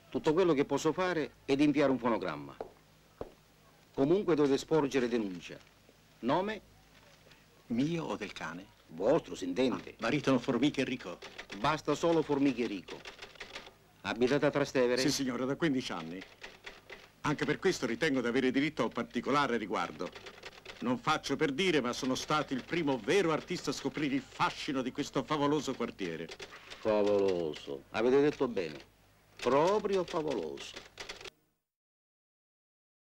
Tutto quello che posso fare è di inviare un fonogramma. Comunque dovete sporgere denuncia. Nome? Mio o del cane? Vostro, si intende. Baritono Formiche Enrico. Basta solo Formiche Rico. Abitate a Trastevere? Sì, signore, da 15 anni. Anche per questo ritengo di avere diritto a un particolare riguardo. Non faccio per dire, ma sono stato il primo vero artista a scoprire il fascino di questo favoloso quartiere. Favoloso. Avete detto bene. Proprio favoloso.